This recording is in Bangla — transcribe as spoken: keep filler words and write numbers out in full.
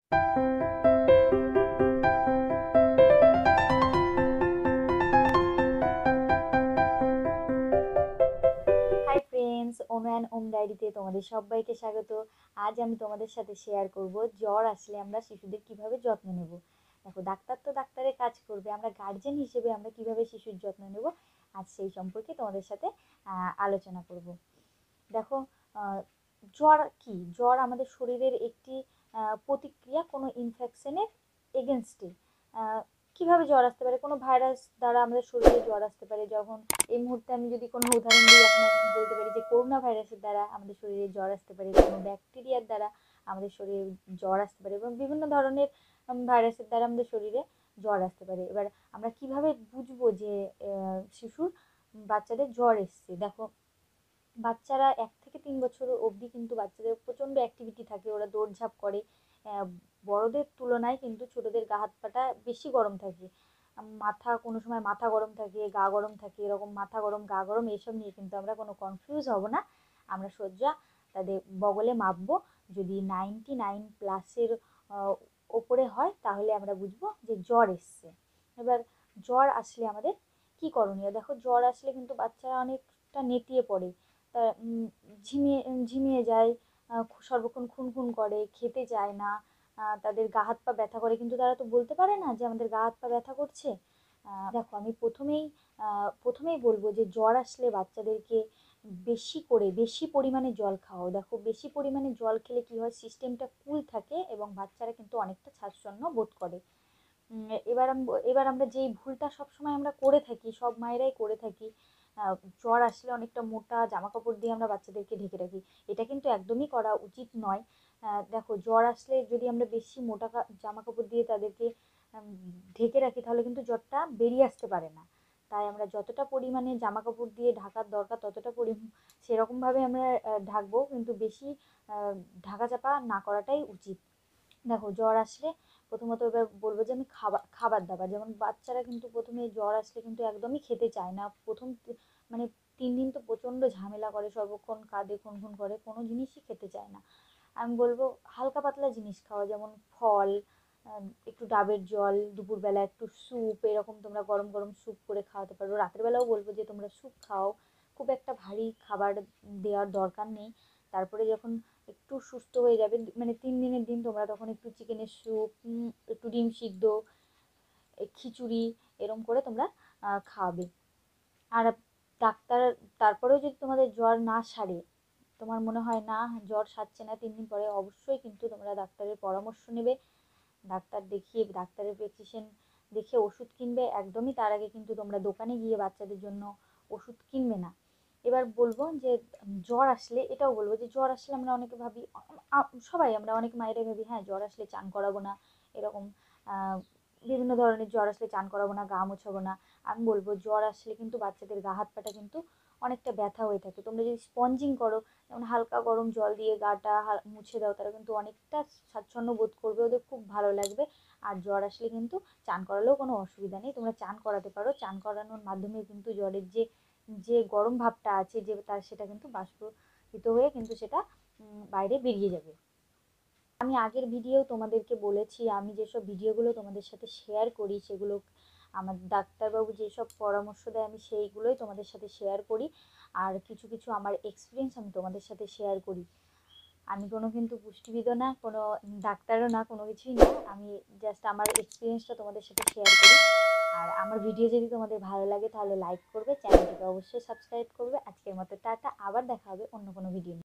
High friends, Om and Om ডায়েরিতে তোমাদের সবাইকে স্বাগত। আজ আমি তোমাদের সাথে শেয়ার করব জ্বর আসলে আমরা শিশুদের কিভাবে যত্ন নেব। দেখো, ডাক্তার তো ডাক্তারের কাজ করবে, আমরা গার্জেন হিসেবে আমরা কিভাবে শিশুর যত্ন নেব আজ সেই সম্পর্কে তোমাদের সাথে আলোচনা করব। দেখো, জ্বর কি? জ্বর আমাদের শরীরের একটি প্রতিক্রিয়া কোনো ইনফেকশনের এগেনস্টে। কিভাবে জ্বর আসতে পারে? কোনো ভাইরাস দ্বারা আমাদের শরীরে জ্বর আসতে পারে। যখন এই মুহূর্তে আমি যদি কোনো উদাহরণ দিই, আপনার বলতে পারি যে করোনা ভাইরাসের দ্বারা আমাদের শরীরে জ্বর আসতে পারে, কোনো ব্যাকটেরিয়ার দ্বারা আমাদের শরীরে জ্বর আসতে পারে, এবং বিভিন্ন ধরনের ভাইরাসের দ্বারা আমাদের শরীরে জ্বর আসতে পারে। এবার আমরা কিভাবে বুঝবো যে শিশুর বাচ্চাদের জ্বর এসছে? দেখো, বাচ্চারা এক থেকে তিন বছর অবধি কিন্তু বাচ্চাদের প্রচণ্ড অ্যাক্টিভিটি থাকে, ওরা দৌড়ঝাঁপ করে। বড়দের তুলনায় কিন্তু ছোটদের গা হাত পাটা বেশি গরম থাকে, মাথা কোনো সময় মাথা গরম থাকে, গা গরম থাকে। এরকম মাথা গরম, গা গরম এইসব নিয়ে কিন্তু আমরা কোনো কনফিউজ হব না। আমরা সোজা তাদের বগলে মাপবো, যদি নাইনটি নাইন প্লাসের ওপরে হয় তাহলে আমরা বুঝবো যে জ্বর এসছে। এবার জ্বর আসলে আমাদের কি করণীয়? দেখো, জ্বর আসলে কিন্তু বাচ্চারা অনেকটা নেতিয়ে পড়ে, তা ঝিমিয়ে ঝিমিয়ে যায়, সর্বক্ষণ খুনখুন করে, খেতে চায় না, তাদের গা হাত পা ব্যথা করে, কিন্তু তারা তো বলতে পারে না যে আমাদের গা হাত পা ব্যথা করছে। দেখো, আমি প্রথমেই প্রথমেই বলবো যে জ্বর আসলে বাচ্চাদেরকে বেশি করে বেশি পরিমাণে জল খাওয়াও। দেখো, বেশি পরিমাণে জল খেলে কি হয়, সিস্টেমটা কুল থাকে এবং বাচ্চারা কিন্তু অনেকটা স্বাচ্ছন্দ্য বোধ করে। এবার এবার আমরা যেই ভুলটা সবসময় আমরা করে থাকি, সব মায়েরাই করে থাকি, জ্বর আসলে অনেকটা মোটা জামা কাপড় দিয়ে আমরা বাচ্চাদেরকে ঢেকে রাখি। এটা কিন্তু একদমই করা উচিত নয়। দেখো, জ্বর আসলে যদি আমরা বেশি মোটা জামা কাপড় দিয়ে তাদেরকে ঢেকে রাখি তাহলে কিন্তু জ্বরটা বেরিয়ে আসতে পারে না। তাই আমরা যতটা পরিমাণে জামা কাপড় দিয়ে ঢাকার দরকার ততটা পরি সেরকমভাবে আমরা ঢাকবো, কিন্তু বেশি ঢাকা চাপা না করাটাই উচিত। দেখো, জ্বর আসলে প্রথমত এবার বলবো যে আমি খাবার খাবার দাবার, যেমন বাচ্চারা কিন্তু প্রথমে জ্বর আসলে কিন্তু একদমই খেতে চায় না। প্রথম মানে তিন দিন তো প্রচণ্ড ঝামেলা করে, সর্বক্ষণ কাঁদে, খুনখুন করে, কোনো জিনিসই খেতে চায় না। আমি বলবো হালকা পাতলা জিনিস খাওয়া, যেমন ফল, একটু ডাবের জল, দুপুরবেলা একটু স্যুপ, এরকম তোমরা গরম গরম স্যুপ করে খাওয়াতে পারো। রাত্রেবেলাও বলবো যে তোমরা স্যুপ খাও, খুব একটা ভারী খাবার দেওয়ার দরকার নেই। তারপরে যখন একটু সুস্থ হয়ে যাবে, মানে তিন দিনের দিন, তোমরা তখন একটু চিকেনের স্যুপ, একটু ডিম সিদ্ধ, খিচুড়ি এরম করে তোমরা খাওয়াবে। আর ডাক্তার তারপরেও যদি তোমাদের জ্বর না সারে, তোমার মনে হয় না জ্বর সারছে না তিন দিন পরে, অবশ্যই কিন্তু তোমরা ডাক্তারের পরামর্শ নেবে। ডাক্তার দেখিয়ে, ডাক্তারের প্রেসক্রিপশন দেখে ওষুধ কিনবে। একদমই তার আগে কিন্তু তোমরা দোকানে গিয়ে বাচ্চাদের জন্য ওষুধ কিনবে না। এবার বলবো যে জ্বর আসলে এটাও বলবো যে জ্বর আসলে আমরা অনেকে ভাবি, সবাই আমরা অনেক মায়েরাই ভাবি হ্যাঁ জ্বর আসলে চান করাবো না, এরকম বিভিন্ন ধরনের জ্বর আসলে চান করাবো না, গা মোছাবো না। আমি বলবো জ্বর আসলে কিন্তু বাচ্চাদের গা হাত পাটা কিন্তু অনেকটা ব্যথা হয়ে থাকে। তোমরা যদি স্পঞ্জিং করো, যেমন হালকা গরম জল দিয়ে গাটা মুছে দাও, তারা কিন্তু অনেকটা স্বাচ্ছন্দ্য বোধ করবে, ওদের খুব ভালো লাগবে। আর জ্বর আসলে কিন্তু চান করালেও কোনো অসুবিধা নেই, তোমরা চান করাতে পারো। চান করানোর মাধ্যমে কিন্তু জ্বরের যে যে গরম ভাবটা আছে, যে তার সেটা কিন্তু বাষ্পীভূত হয়ে কিন্তু সেটা বাইরে বেরিয়ে যাবে। আমি আগের ভিডিও তোমাদেরকে বলেছি, আমি যেসব ভিডিওগুলো তোমাদের সাথে শেয়ার করি সেগুলো আমার ডাক্তারবাবু যেসব পরামর্শ দেয় আমি সেইগুলোই তোমাদের সাথে শেয়ার করি। আর কিছু কিছু আমার এক্সপিরিয়েন্স আমি তোমাদের সাথে শেয়ার করি। আমি কোনো কিন্তু পুষ্টিবিদও না, কোনো ডাক্তারও না, কোনো কিছুই না, আমি জাস্ট আমার এক্সপিরিয়েন্সটা তোমাদের সাথে শেয়ার করি। আর আমার ভিডিও যদি তোমাদের ভালো লাগে তাহলে লাইক করবে, চ্যানেলটিকে অবশ্যই সাবস্ক্রাইব করবে। আজকের মতো টাটা, আবার দেখা হবে অন্য কোনো ভিডিও নিয়ে।